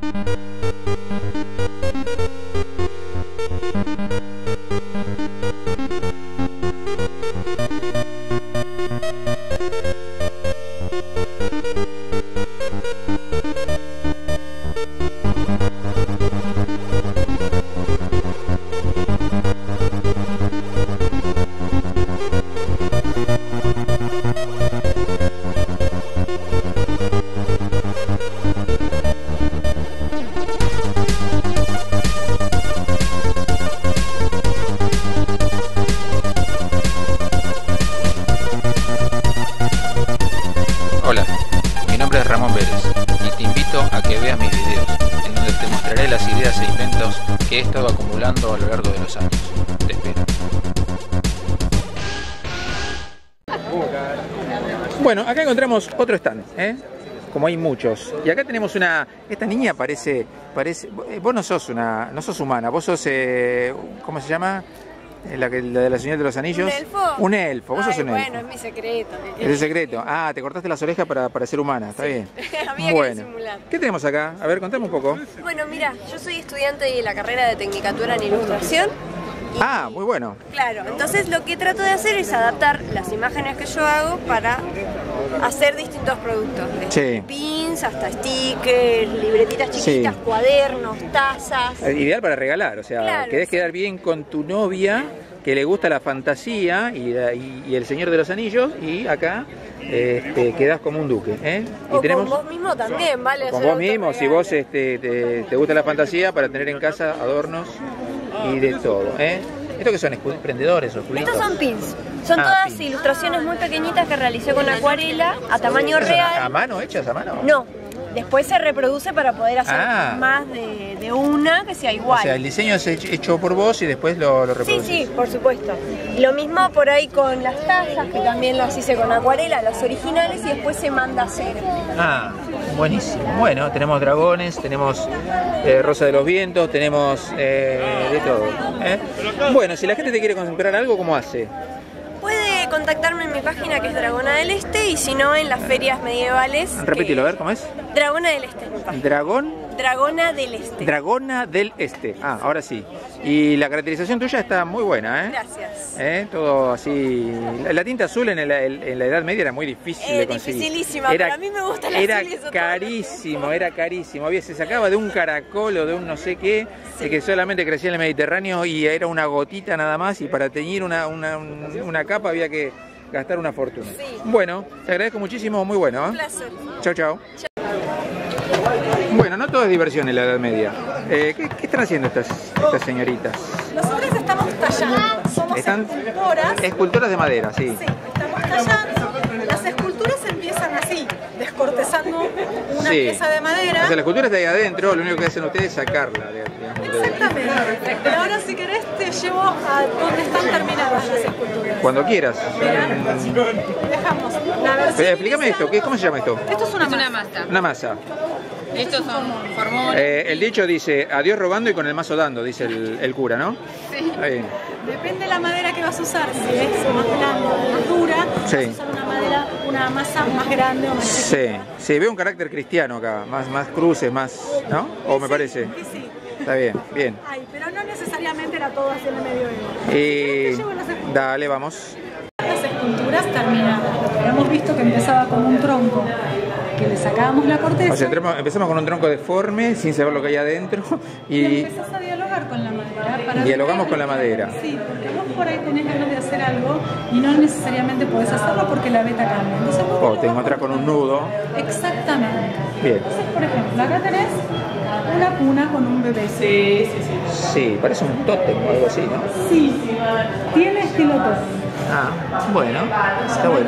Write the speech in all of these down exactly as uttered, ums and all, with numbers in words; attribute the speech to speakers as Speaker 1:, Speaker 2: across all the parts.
Speaker 1: Hola, mi nombre es Ramón Vélez y te invito a que veas mis videos, en donde te mostraré las ideas e inventos que he estado acumulando a lo largo de los años. Te espero.
Speaker 2: Bueno, acá encontramos otro stand, ¿eh? Como hay muchos. Y acá tenemos una... Esta niña parece... parece vos no sos una... no sos humana, vos sos... Eh, ¿cómo se llama? La, que, la de la señora de los anillos.
Speaker 3: ¿Un elfo?
Speaker 2: Un elfo, vos
Speaker 3: Ay,
Speaker 2: sos un
Speaker 3: bueno,
Speaker 2: elfo.
Speaker 3: es mi secreto.
Speaker 2: Es el secreto. Ah, te cortaste las orejas para, para ser humana, está
Speaker 3: Sí.
Speaker 2: bien.
Speaker 3: Había
Speaker 2: Bueno,
Speaker 3: que disimular.
Speaker 2: ¿qué tenemos acá? A ver, contame un poco.
Speaker 3: Bueno, mira, yo soy estudiante de la carrera de Tecnicatura en Ilustración. Y,
Speaker 2: Ah, muy bueno.
Speaker 3: Claro, entonces lo que trato de hacer es adaptar las imágenes que yo hago para hacer distintos productos. Desde
Speaker 2: Sí.
Speaker 3: pins hasta stickers, libretitas chiquitas,
Speaker 2: Sí.
Speaker 3: cuadernos, tazas.
Speaker 2: Eh, Ideal para regalar, o sea,
Speaker 3: Claro,
Speaker 2: querés
Speaker 3: sí.
Speaker 2: quedar bien con tu novia, que le gusta la fantasía y, y, y el Señor de los Anillos, y acá este, quedás como un duque, ¿eh? Y
Speaker 3: O
Speaker 2: tenemos,
Speaker 3: con vos mismo también, ¿vale?
Speaker 2: con
Speaker 3: Hacer
Speaker 2: vos mismo, si
Speaker 3: autorregalo.
Speaker 2: vos este, te, te gusta la fantasía, para tener en casa adornos y de todo, ¿eh? ¿Esto qué son? ¿Emprendedores o escuditos?
Speaker 3: Estos son pins. Son
Speaker 2: Ah,
Speaker 3: todas
Speaker 2: pins.
Speaker 3: ilustraciones muy pequeñitas que realicé con acuarela a tamaño
Speaker 2: ¿Son a, a
Speaker 3: real.
Speaker 2: mano, hechas a mano?
Speaker 3: No, después se reproduce para poder hacer
Speaker 2: Ah.
Speaker 3: más de, de una que sea igual.
Speaker 2: O sea, el diseño es hecho hecho por vos y después lo, lo
Speaker 3: Sí,
Speaker 2: reproducís.
Speaker 3: sí, por supuesto. Lo mismo por ahí con las tazas, que también las hice con acuarela, las originales, y después se manda a hacer.
Speaker 2: Ah, buenísimo. Bueno, tenemos dragones, tenemos eh, Rosa de los Vientos, tenemos eh, de todo, ¿eh? Bueno, si la gente te quiere comprar algo, ¿cómo hace?
Speaker 3: Puede contactarme en mi página, que es Dragona del Este, y si no en las ferias medievales.
Speaker 2: Repítelo, a
Speaker 3: que-
Speaker 2: ver, ¿cómo es?
Speaker 3: Dragona del Este es mi página.
Speaker 2: Dragón,
Speaker 3: Dragona del Este.
Speaker 2: Dragona del Este. Ah, ahora sí. Y la caracterización tuya está muy buena, ¿eh?
Speaker 3: Gracias.
Speaker 2: ¿Eh? Todo así. La, la tinta azul en la, en la Edad Media era muy difícil
Speaker 3: Eh,
Speaker 2: de conseguir.
Speaker 3: dificilísima, pero a mí me gusta la
Speaker 2: Era
Speaker 3: azul y eso todo.
Speaker 2: carísimo, era carísimo. Había, se sacaba de un caracol o de un no sé qué,
Speaker 3: Sí.
Speaker 2: que solamente crecía en el Mediterráneo y era una gotita nada más, y para teñir una, una, un- una capa había que gastar una fortuna.
Speaker 3: Sí.
Speaker 2: Bueno, te agradezco muchísimo, muy bueno.
Speaker 3: Un
Speaker 2: ¿eh?
Speaker 3: placer.
Speaker 2: Chau, chau. Bueno, no todo es diversión en la Edad Media. Eh, ¿qué, qué están haciendo estas, estas señoritas?
Speaker 4: Nosotros estamos tallando, somos
Speaker 2: Están
Speaker 4: escultoras.
Speaker 2: escultoras de madera, sí.
Speaker 4: Sí, estamos tallando. Las esculturas empiezan así, descortezando una
Speaker 2: Sí.
Speaker 4: pieza de madera.
Speaker 2: O sea, la escultura está ahí adentro, lo único que hacen ustedes es sacarla. de- digamos, de-
Speaker 4: Exactamente. Pero ahora si querés te llevo a donde están terminadas las esculturas.
Speaker 2: Cuando quieras.
Speaker 4: Dejamos la versión
Speaker 2: Pero explícame esto, ¿qué, ¿cómo se llama esto?
Speaker 4: Esto es una
Speaker 5: Es una
Speaker 4: masa.
Speaker 5: masa.
Speaker 2: Una masa.
Speaker 5: Estos son formones.
Speaker 2: Eh, el dicho dice, a Dios rogando y con el mazo dando, dice el, el cura, ¿no?
Speaker 5: Sí.
Speaker 2: Ahí.
Speaker 4: Depende de la madera que vas a usar. Si es más blanda o más dura,
Speaker 2: Sí.
Speaker 4: vas a usar una madera, una masa más grande o más
Speaker 2: Sí,
Speaker 4: chiquita.
Speaker 2: sí, veo un carácter cristiano acá, más, más cruces, más, ¿no? O me
Speaker 4: Sí,
Speaker 2: parece.
Speaker 4: y sí.
Speaker 2: Está bien, bien.
Speaker 4: Ay, pero no necesariamente era todo así en el medioevo.
Speaker 2: Y
Speaker 4: Te llevo las esculturas.
Speaker 2: dale, vamos.
Speaker 4: Las esculturas terminadas. Hemos visto que empezaba con un tronco, que le sacábamos la corteza
Speaker 2: O sea, entremos- empezamos con un tronco deforme, sin saber lo que hay adentro,
Speaker 4: y
Speaker 2: y
Speaker 4: empezás a dialogar con la madera. Para
Speaker 2: Dialogamos
Speaker 4: ver-
Speaker 2: con la madera.
Speaker 4: Sí, porque vos por ahí tenés ganas de hacer algo y no necesariamente podés hacerlo porque la beta cambia. Entonces, vos
Speaker 2: o te
Speaker 4: dialogás
Speaker 2: encontrás con un nudo.
Speaker 4: Exactamente.
Speaker 2: Bien.
Speaker 4: Entonces, por ejemplo, acá tenés una cuna con un bebé. Sí, sí, sí.
Speaker 2: Sí, parece un tótem o algo así, ¿no?
Speaker 4: Sí, tiene estilo tótem.
Speaker 2: Ah, bueno, está bueno.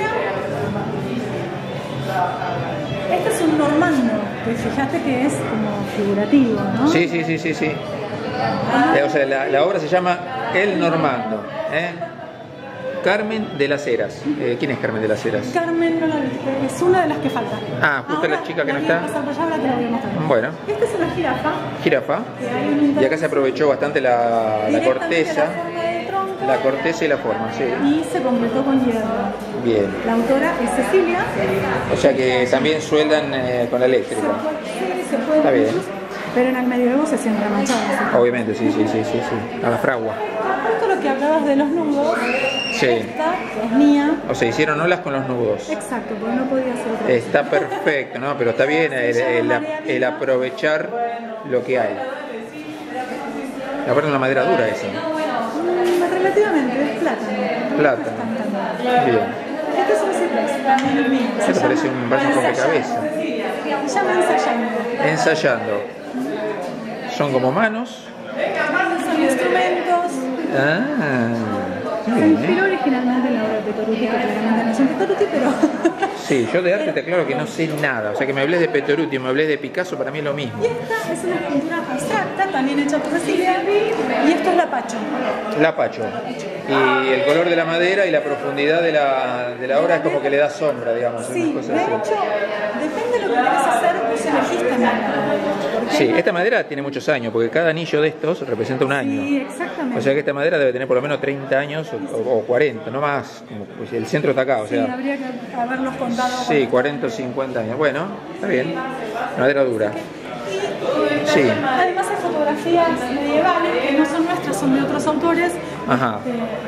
Speaker 4: Este es un normando, que fíjate que es como figurativo, ¿no?
Speaker 2: Sí, sí, sí, sí, sí. Eh, O sea, la, la obra se llama El Normando, ¿eh? Carmen de las Heras. Eh, ¿Quién es Carmen de las Heras?
Speaker 4: Carmen no la viste, es una de las que falta.
Speaker 2: Ah, justo la chica que no
Speaker 4: voy a
Speaker 2: está.
Speaker 4: pasar por allá, ahora te la voy a mostrar.
Speaker 2: Bueno.
Speaker 4: Esta es una jirafa.
Speaker 2: Jirafa.
Speaker 4: Que hay un
Speaker 2: Y acá se aprovechó bastante la, la
Speaker 4: directamente
Speaker 2: corteza.
Speaker 4: la forma de tronco
Speaker 2: La corteza y la forma, sí.
Speaker 4: y se completó con hierro.
Speaker 2: Bien.
Speaker 4: La autora es Cecilia.
Speaker 2: O sea que también sueldan eh, con la eléctrica.
Speaker 4: Sí, se puede.
Speaker 2: Está bien.
Speaker 4: Pero en el medioevo se hacían remachadas.
Speaker 2: Obviamente, sí, sí, sí, sí, sí. A la fragua.
Speaker 4: Esto es lo que hablabas de los nudos.
Speaker 2: Sí.
Speaker 4: Esta, que es mía.
Speaker 2: O sea, hicieron olas con los nudos.
Speaker 4: Exacto, porque no podía hacer otra cosa.
Speaker 2: Está perfecto, ¿no? Pero está bien el, el, el aprovechar lo que hay. Aparte una madera dura esa.
Speaker 4: Mm, relativamente, es plátano.
Speaker 2: Plátano. Bien.
Speaker 4: Este es un ciprés, también es mío.
Speaker 2: Esto parece un brazo rompecabezas.
Speaker 4: Se llama ensayando.
Speaker 2: Ensayando. Son como manos.
Speaker 4: Son instrumentos.
Speaker 2: Ah.
Speaker 4: Se inspiró originalmente en la obra de Petoruti, que claramente no es un Petoruti, pero...
Speaker 2: Sí, yo de arte te aclaro que no sé nada. O sea, que me hables de Petoruti, me hables de Picasso, para mí es lo mismo.
Speaker 4: Y esta es una pintura abstracta, también hecha por Cecilia, y esto es lapacho.
Speaker 2: Lapacho. Y el color de la madera y la profundidad de la, de la obra es como que le da sombra, digamos.
Speaker 4: Sí,
Speaker 2: unas
Speaker 4: de
Speaker 2: cosas así.
Speaker 4: hecho, depende de lo que quieras hacer, vos elegís también.
Speaker 2: Sí, esta madera tiene muchos años, porque cada anillo de estos representa un año.
Speaker 4: Sí, exactamente.
Speaker 2: O sea que esta madera debe tener por lo menos treinta años o, o cuarenta, no más. Como, pues el centro está acá, o sea.
Speaker 4: Sí, habría que haberlos contado.
Speaker 2: Sí, cuarenta o cincuenta años. Bueno, está bien. Madera dura. Sí.
Speaker 4: Además hay fotografías medievales que no son nuestras, son de otros autores.
Speaker 2: Ajá.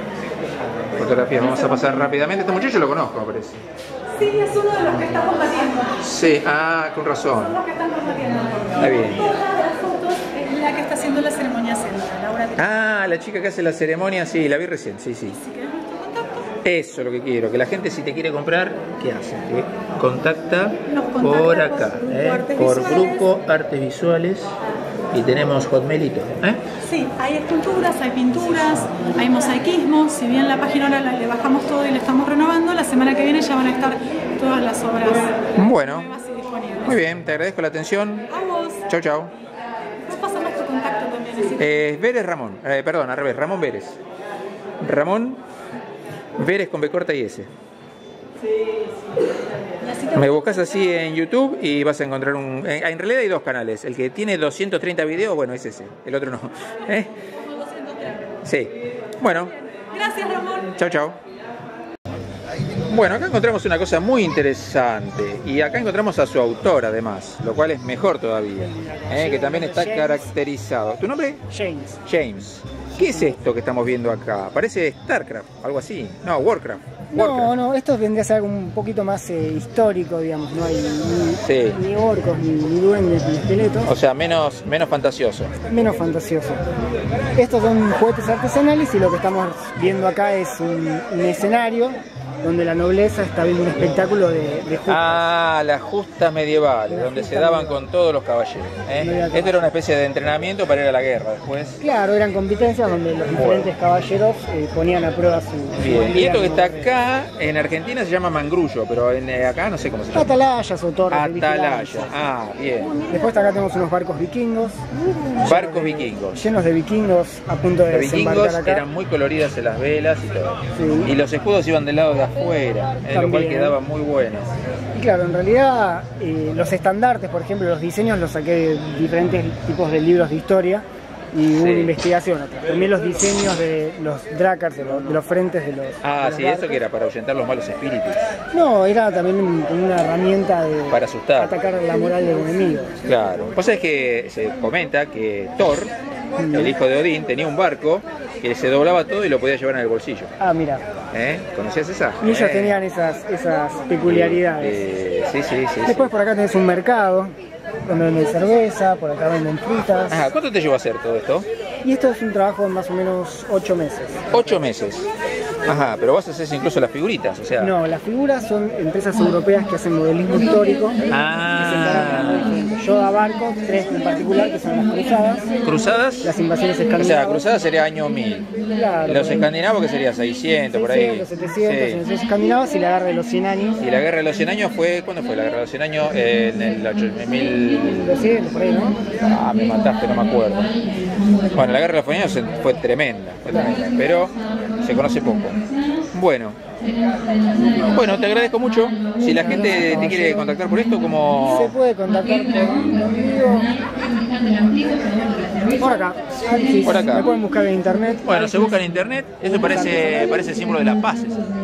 Speaker 4: Eh,
Speaker 2: Fotografías, vamos a pasar rápidamente. Este muchacho lo conozco, me parece.
Speaker 4: Sí, es uno de los que está combatiendo.
Speaker 2: Sí, ah, con razón.
Speaker 4: Son los que están combatiendo.
Speaker 2: Está bien.
Speaker 4: Una de las fotos es la que está haciendo la ceremonia celta, Laura.
Speaker 2: Ah, la chica que hace la ceremonia, sí, la vi recién, sí, sí.
Speaker 4: Si querés nuestro contacto.
Speaker 2: Eso es lo que quiero, que la gente si te quiere comprar, ¿qué hace? Que contacta
Speaker 4: Nos contacta
Speaker 2: por acá,
Speaker 4: por
Speaker 2: ¿eh?
Speaker 4: Artes
Speaker 2: por
Speaker 4: Visuales.
Speaker 2: Grupo Artes Visuales y tenemos Hotmailito, ¿eh?
Speaker 4: Sí, hay esculturas, hay pinturas, hay mosaicismo. Si bien la página ahora la- le bajamos todo y le estamos renovando, la semana que viene ya van a estar todas las obras
Speaker 2: Bueno,
Speaker 4: nuevas y disponibles.
Speaker 2: muy bien, te agradezco la atención.
Speaker 4: A vos.
Speaker 2: Chau, chau.
Speaker 4: Nos pasamos tu contacto también. Así que-
Speaker 2: Eh, Vélez Ramón, eh, perdón, al revés, Ramón Vélez. Ramón Vélez con B corta y S.
Speaker 4: y así te
Speaker 2: Me buscas así en YouTube y vas a encontrar un... En, en realidad hay dos canales. El que tiene doscientos treinta videos, bueno, es ese. El otro no. ¿Eh? Sí. Bueno,
Speaker 4: Gracias, Ramón.
Speaker 2: chau, chau. Bueno, acá encontramos una cosa muy interesante. Y acá encontramos a su autor, además. Lo cual es mejor todavía. ¿eh? Que también está caracterizado. ¿Tu nombre?
Speaker 6: James.
Speaker 2: James. ¿Qué es esto que estamos viendo acá? Parece StarCraft, algo así. No, Warcraft.
Speaker 6: No,
Speaker 2: Warcraft.
Speaker 6: no, esto vendría a ser algo un poquito más eh, histórico, digamos. No hay ni,
Speaker 2: Sí.
Speaker 6: ni orcos, ni, ni duendes, ni esqueletos.
Speaker 2: O sea, menos, menos fantasioso.
Speaker 6: Menos fantasioso. Estos son juguetes artesanales y lo que estamos viendo acá es un, un escenario donde la nobleza está viendo un espectáculo de, de justas.
Speaker 2: Ah, las justas medievales,
Speaker 6: Las
Speaker 2: donde se
Speaker 6: justas
Speaker 2: daban
Speaker 6: medievales.
Speaker 2: con todos los caballeros. ¿eh?
Speaker 6: Medievales.
Speaker 2: Esto era una especie de entrenamiento para ir a la guerra después.
Speaker 6: Claro, eran competencias donde los diferentes caballeros eh, ponían a prueba su... su
Speaker 2: Bien, y
Speaker 6: habilidad
Speaker 2: esto que está
Speaker 6: como-
Speaker 2: acá, en Argentina se llama mangrullo, pero en, eh, acá no sé cómo se llama.
Speaker 6: Atalayas o torres de
Speaker 2: Atalaya.
Speaker 6: vigilancia.
Speaker 2: Ah, bien.
Speaker 6: Después acá tenemos unos barcos vikingos,
Speaker 2: Barcos vikingos.
Speaker 6: llenos de vikingos a punto de
Speaker 2: Los vikingos
Speaker 6: desembarcar acá.
Speaker 2: eran muy coloridas en las velas y todo.
Speaker 6: Sí.
Speaker 2: Y los escudos iban del lado de afuera, eh, lo cual
Speaker 6: También.
Speaker 2: quedaba muy bueno.
Speaker 6: Y claro, en realidad eh, los estandartes, por ejemplo, los diseños los saqué de diferentes tipos de libros de historia y hubo
Speaker 2: Sí.
Speaker 6: una investigación atrás. También los diseños de los drakars, de los, de los frentes de los...
Speaker 2: Ah,
Speaker 6: de los
Speaker 2: sí,
Speaker 6: barcos.
Speaker 2: eso que era para ahuyentar los malos espíritus,
Speaker 6: No, era también un- una herramienta de
Speaker 2: para asustar.
Speaker 6: atacar la moral del enemigo.
Speaker 2: Claro. Vos sabés que se comenta que Thor, el hijo de Odín, tenía un barco que se doblaba todo y lo podía llevar en el bolsillo.
Speaker 6: Ah, mira,
Speaker 2: ¿Eh? ¿Conocías esa?
Speaker 6: y ellos
Speaker 2: Eh.
Speaker 6: tenían esas, esas peculiaridades.
Speaker 2: Eh, sí, sí, sí. sí.
Speaker 6: Después por acá tenés un mercado donde venden cerveza, por acá venden frutas.
Speaker 2: Ajá, ¿cuánto te llevó a hacer todo esto?
Speaker 6: Y esto es un trabajo de más o menos ocho meses.
Speaker 2: Ocho meses. Ajá, pero vos haces incluso las figuritas, o sea.
Speaker 6: No, las figuras son empresas europeas que hacen modelismo histórico.
Speaker 2: Ah.
Speaker 6: Yoda Barco, tres en particular, que son las cruzadas,
Speaker 2: ¿Cruzadas?
Speaker 6: las invasiones
Speaker 2: O
Speaker 6: escandinavas.
Speaker 2: sea, cruzadas sería año mil.
Speaker 6: Claro,
Speaker 2: Los
Speaker 6: por ahí.
Speaker 2: escandinavos que sería seiscientos, por ahí.
Speaker 6: seiscientos, setecientos,
Speaker 2: Sí.
Speaker 6: invasiones escandinavas y la guerra de los cien años.
Speaker 2: Y la guerra de los cien años fue, ¿cuándo fue la guerra de los cien años? Eh, en el ocho- en mil...
Speaker 6: doscientos, por ahí, ¿no?
Speaker 2: Ah, me mataste, no me acuerdo. Bueno, la guerra de los cien años fue tremenda, fue tremenda, pero se conoce poco. Bueno, bueno, te agradezco mucho. Si la gente te quiere contactar por esto,
Speaker 6: Se
Speaker 2: como...
Speaker 6: puede contactar conmigo por acá. Sí,
Speaker 2: Por acá.
Speaker 6: Me pueden buscar en internet.
Speaker 2: Bueno, se busca en internet, eso parece, parece el símbolo de las paces.
Speaker 6: Es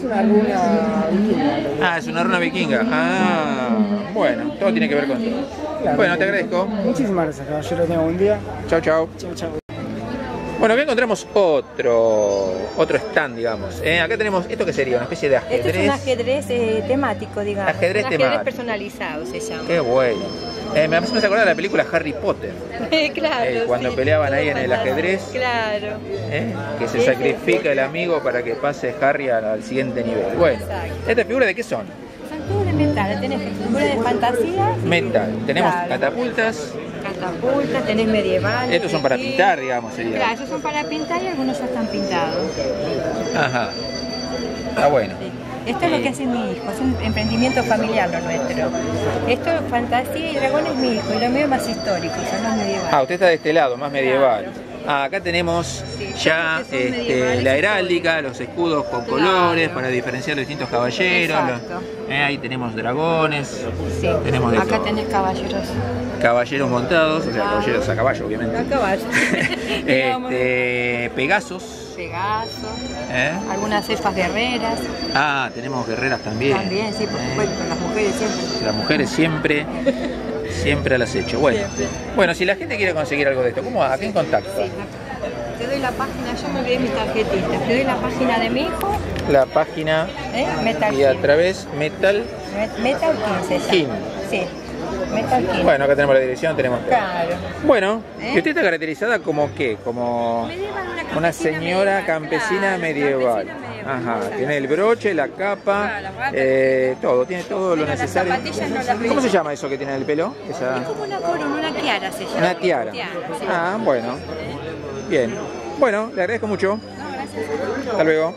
Speaker 6: una runa vikinga.
Speaker 2: Ah, es una runa vikinga. Ah, bueno, todo tiene que ver con todo.
Speaker 6: Claro,
Speaker 2: Bueno, te agradezco.
Speaker 6: Muchísimas gracias, caballero. Tenga buen día.
Speaker 2: Chau, chau.
Speaker 6: Chau, chau.
Speaker 2: Bueno, acá encontramos otro otro stand, digamos. Eh, acá tenemos, ¿esto qué sería? Una especie de ajedrez.
Speaker 7: Esto es un ajedrez eh, temático, digamos.
Speaker 2: Ajedrez
Speaker 7: un
Speaker 2: temático.
Speaker 7: ajedrez personalizado se llama.
Speaker 2: Qué bueno. Eh, me hace acordar de la película Harry Potter.
Speaker 7: Claro.
Speaker 2: Eh, cuando
Speaker 7: sí,
Speaker 2: peleaban
Speaker 7: todo
Speaker 2: ahí en el ajedrez.
Speaker 7: Claro.
Speaker 2: Eh, que se
Speaker 7: Sí,
Speaker 2: sacrifica
Speaker 7: sí.
Speaker 2: el amigo para que pase Harry al, al siguiente nivel. Bueno,
Speaker 7: Exacto.
Speaker 2: ¿estas figuras de qué son?
Speaker 7: Son figuras de metal, tenés figuras de fantasía.
Speaker 2: Metal. Tenemos
Speaker 7: Claro.
Speaker 2: catapultas.
Speaker 7: Catapultas, tenés medievales.
Speaker 2: Estos son para
Speaker 7: sí.
Speaker 2: pintar, digamos, sería.
Speaker 7: Claro, esos son para pintar y algunos ya están pintados.
Speaker 2: Ajá. Está bueno.
Speaker 7: Sí. Esto es lo que hace mi hijo, es un emprendimiento familiar lo nuestro. Esto es fantasía y dragón es mi hijo, y lo mío es más histórico, son los medievales.
Speaker 2: Ah, usted está de este lado, más medieval. Ah, acá tenemos
Speaker 7: Sí,
Speaker 2: ya
Speaker 7: todos los que son
Speaker 2: este,
Speaker 7: medievales
Speaker 2: la
Speaker 7: y
Speaker 2: heráldica, los escudos con
Speaker 7: Claro.
Speaker 2: colores para diferenciar los distintos caballeros.
Speaker 7: Exacto.
Speaker 2: Los- eh, ahí tenemos dragones,
Speaker 7: Sí.
Speaker 2: tenemos de
Speaker 7: Acá
Speaker 2: todo.
Speaker 7: tenés caballeros.
Speaker 2: Caballeros montados, o sea,
Speaker 7: Ah.
Speaker 2: caballeros a caballo, obviamente.
Speaker 7: A caballo. Digamos,
Speaker 2: este, Pegasos.
Speaker 7: Pegaso,
Speaker 2: ¿eh?
Speaker 7: algunas elfas guerreras.
Speaker 2: Ah, tenemos guerreras también.
Speaker 7: También, sí, por
Speaker 2: ¿eh?
Speaker 7: supuesto, las mujeres siempre.
Speaker 2: Las mujeres siempre, siempre al acecho. Bueno,
Speaker 7: Siempre.
Speaker 2: bueno, si la gente quiere conseguir algo de esto, ¿cómo? ¿A quién contacta?
Speaker 7: Sí, te doy la página, yo me olvidé mis tarjetitas. Te doy la página de mi hijo,
Speaker 2: La página
Speaker 7: ¿eh? Metal
Speaker 2: y a
Speaker 7: King.
Speaker 2: través Metal.
Speaker 7: Met- Metal King se llama.
Speaker 2: King.
Speaker 7: Sí, Metal King.
Speaker 2: Bueno, acá tenemos la dirección, tenemos todo.
Speaker 7: Claro.
Speaker 2: Bueno,
Speaker 7: ¿Eh?
Speaker 2: ¿y usted está caracterizada como qué? Como
Speaker 7: Medieval, una
Speaker 2: una
Speaker 7: campesina
Speaker 2: señora
Speaker 7: medieval,
Speaker 2: campesina
Speaker 7: claro,
Speaker 2: medieval.
Speaker 7: campesina medieval,
Speaker 2: Ajá,
Speaker 7: exacto.
Speaker 2: tiene el broche, la capa,
Speaker 7: Claro, la bata.
Speaker 2: eh, todo, tiene todo lo
Speaker 7: Pero las
Speaker 2: necesario.
Speaker 7: zapatillas no las veo.
Speaker 2: ¿Cómo se llama eso que tiene en el pelo? Esa-
Speaker 7: Es como una corona, una tiara se llama.
Speaker 2: Una tiara.
Speaker 7: sí.
Speaker 2: Ah, bueno. Bien. Bueno, le agradezco mucho.
Speaker 7: No, gracias.
Speaker 2: Hasta luego.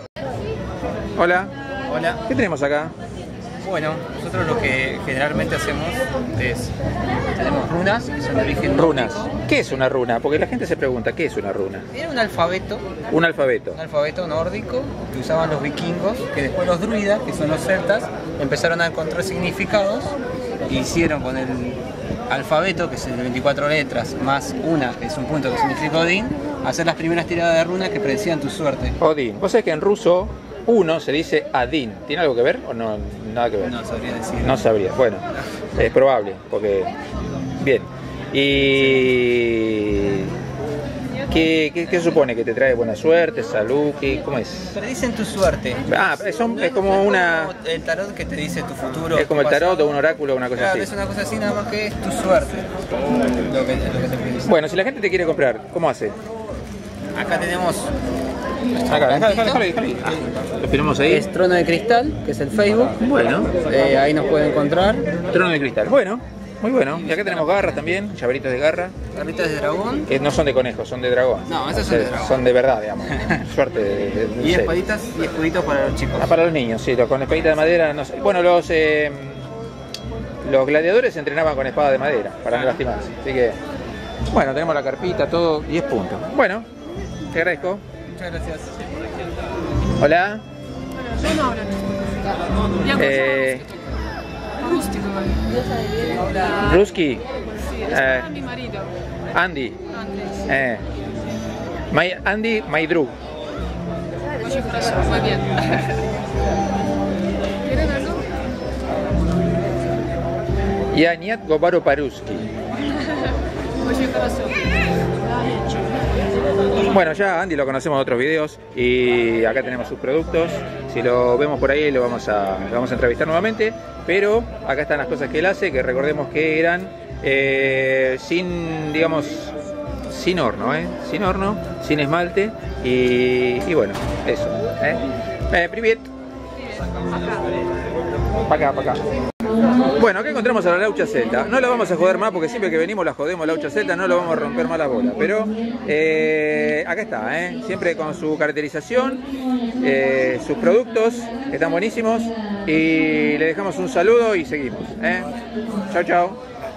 Speaker 2: Hola.
Speaker 8: Hola,
Speaker 2: ¿Qué tenemos acá?
Speaker 8: bueno, nosotros lo que generalmente hacemos es, tenemos runas, que son de origen
Speaker 2: Runas.
Speaker 8: nórdico.
Speaker 2: ¿Qué es una runa? Porque la gente se pregunta, ¿qué es una runa?
Speaker 8: Era un alfabeto,
Speaker 2: Un alfabeto.
Speaker 8: un alfabeto nórdico que usaban los vikingos, que después los druidas, que son los celtas, empezaron a encontrar significados e hicieron con el alfabeto, que es el de veinticuatro letras, más una, que es un punto que significa Odín, hacer las primeras tiradas de runas que predecían tu suerte.
Speaker 2: Odín. Vos sabés que en ruso uno se dice Adin. ¿Tiene algo que ver o no? Nada que ver.
Speaker 8: No sabría decir.
Speaker 2: No sabría. Bueno, es probable, porque... Bien. Y... ¿Qué, qué, qué supone? ¿Que te trae buena suerte, salud? ¿Qué, ¿Cómo es?
Speaker 8: Predicen tu suerte.
Speaker 2: Ah, son, es como una...
Speaker 8: como el tarot que te dice tu futuro.
Speaker 2: Es como el
Speaker 8: tu
Speaker 2: tarot
Speaker 8: pasado.
Speaker 2: o un oráculo o una cosa
Speaker 8: Claro,
Speaker 2: así.
Speaker 8: es una cosa así, nada más que es tu suerte. Lo que, lo que te predice.
Speaker 2: Bueno, si la gente te quiere comprar, ¿cómo hace?
Speaker 8: Acá tenemos.
Speaker 2: Acá, déjalo, déjalo, déjalo ahí. Ah, lo tenemos ahí.
Speaker 8: Es Trono de Cristal, que es el Facebook.
Speaker 2: Bueno,
Speaker 8: Eh, ahí nos pueden encontrar.
Speaker 2: trono de cristal. Bueno, muy bueno. Y acá tenemos garras también, llaveritos de garra,
Speaker 8: Garritas de dragón.
Speaker 2: que no son de conejo, son de dragón.
Speaker 8: No, esas
Speaker 2: O
Speaker 8: son de
Speaker 2: sea,
Speaker 8: dragón.
Speaker 2: Son de verdad, digamos. Suerte de, de- de-
Speaker 8: Y
Speaker 2: sí.
Speaker 8: espaditas y escuditos para los chicos.
Speaker 2: Ah, para los niños, sí, los- con espadita de madera. No sé. Bueno, los eh, los gladiadores entrenaban con espada de madera para no lastimarse. Así que, bueno, tenemos la carpita, todo, diez puntos. Bueno, te agradezco.
Speaker 8: Muchas gracias.
Speaker 2: Hola.
Speaker 4: Yo no hablo en
Speaker 2: Eh,
Speaker 4: rústico.
Speaker 2: Ruski. Eh,
Speaker 4: Mi marido.
Speaker 2: Andy.
Speaker 4: Antes.
Speaker 2: Eh. My, Andy Maidru.
Speaker 4: Oye, corazón, muy bien. ¿Quieren algo?
Speaker 2: Yaniat Gobaro Paruski.
Speaker 4: Oye, corazón.
Speaker 2: Bueno, ya Andy lo conocemos de otros videos y acá tenemos sus productos. Si lo vemos por ahí lo vamos a, lo vamos a entrevistar nuevamente. Pero acá están las cosas que él hace, que recordemos que eran eh, sin, digamos, sin horno, ¿eh? Sin horno, sin esmalte y, y bueno, eso. ¿eh? Eh, privet. Para acá, para acá. Bueno, acá encontramos a la laucha celta. No la vamos a joder más porque siempre que venimos la jodemos laucha celta, no lo vamos a romper más la bola. Pero eh, acá está, ¿eh? Siempre con su caracterización, eh, sus productos que están buenísimos. Y le dejamos un saludo y seguimos. ¿eh? Chao, chao.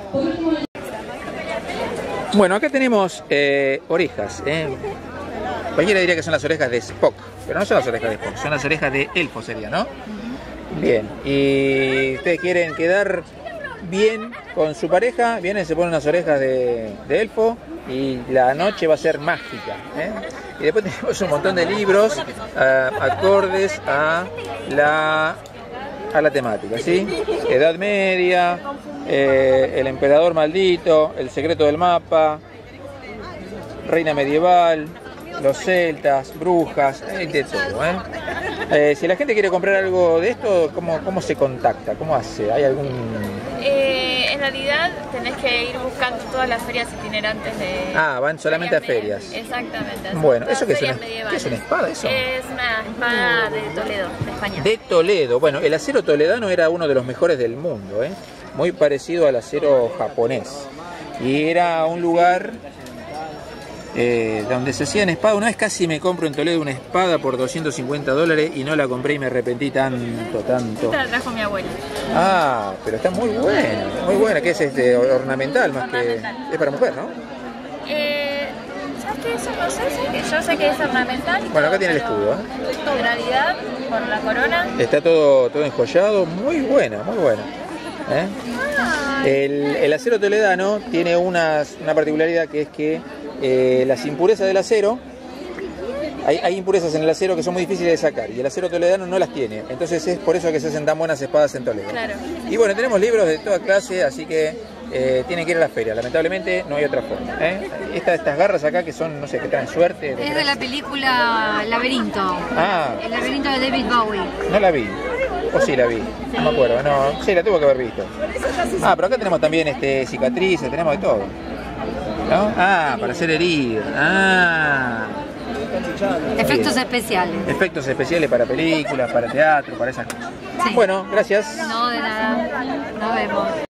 Speaker 2: Bueno, acá tenemos eh, orejas. ¿eh? Cualquiera diría que son las orejas de Spock, pero no son las orejas de Spock, son las orejas de Elfo sería, ¿no? Bien, y ustedes quieren quedar bien con su pareja, vienen, se ponen unas orejas de, de elfo y la noche va a ser mágica, ¿eh? Y después tenemos un montón de libros uh, acordes a la, a la temática, ¿sí? Edad Media, eh, El Emperador Maldito, El Secreto del Mapa, Reina Medieval, los celtas, brujas, hay de todo, ¿eh? Eh, si la gente quiere comprar algo de esto, ¿cómo, cómo se contacta? ¿Cómo hace? ¿Hay algún...?
Speaker 5: Eh, en realidad tenés que ir buscando todas las ferias itinerantes de...
Speaker 2: Ah, van solamente a ferias.
Speaker 5: Exactamente.
Speaker 2: Bueno, ¿eso qué es una, ¿qué es una espada eso?
Speaker 5: Es una espada de Toledo, de España.
Speaker 2: De Toledo. Bueno, el acero toledano era uno de los mejores del mundo, ¿eh? Muy parecido al acero japonés. Y era un lugar... Eh, donde se hacían espadas. Una vez casi me compro en Toledo una espada por doscientos cincuenta dólares y no la compré y me arrepentí tanto, tanto.
Speaker 5: Esta la trajo mi abuela.
Speaker 2: Ah, pero está muy buena, muy buena, que es este ornamental más
Speaker 5: ornamental.
Speaker 2: que... Es para mujer, ¿no?
Speaker 5: Eh, ¿Sabes qué? Eso no sé, sé que yo sé que es ornamental.
Speaker 2: Bueno, acá tiene el escudo, ¿eh?
Speaker 5: En realidad, por la corona.
Speaker 2: Está todo, todo enjollado, muy buena, muy buena. ¿Eh? El, el acero toledano tiene unas, una particularidad que es que eh, las impurezas del acero, hay, hay impurezas en el acero que son muy difíciles de sacar y el acero toledano no las tiene, entonces es por eso que se hacen tan buenas espadas en Toledo.
Speaker 5: Claro.
Speaker 2: Y bueno, tenemos libros de toda clase, así que eh, tienen que ir a la feria, lamentablemente no hay otra forma, ¿eh? Esta, estas garras acá que son, no sé, que traen suerte.
Speaker 9: Es de la película Laberinto.
Speaker 2: Ah.
Speaker 9: El laberinto de David Bowie.
Speaker 2: No la vi. ¿O sí la vi? No me acuerdo, no. Sí, la tuve que haber visto. Ah, pero acá tenemos también este, cicatrices, tenemos de todo. ¿No? Ah, para hacer heridas. Ah.
Speaker 9: Efectos
Speaker 2: Bien.
Speaker 9: especiales.
Speaker 2: Efectos especiales para películas, para teatro, para esas cosas.
Speaker 9: Sí.
Speaker 2: Bueno, gracias.
Speaker 9: No, de nada. Nos vemos.